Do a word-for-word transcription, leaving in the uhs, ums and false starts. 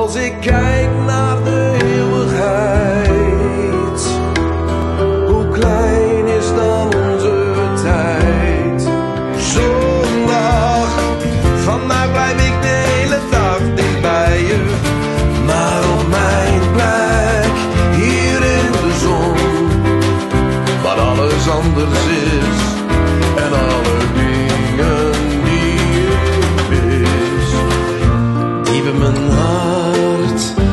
Als ik kijk naar de eeuwigheid, hoe klein is dan onze tijd. Zondag, vandaag blijf ik de hele dag dicht bij je. Maar op mijn plek, hier in de zon, waar alles anders is en alle dingen die ik mis. Diep in mijn hart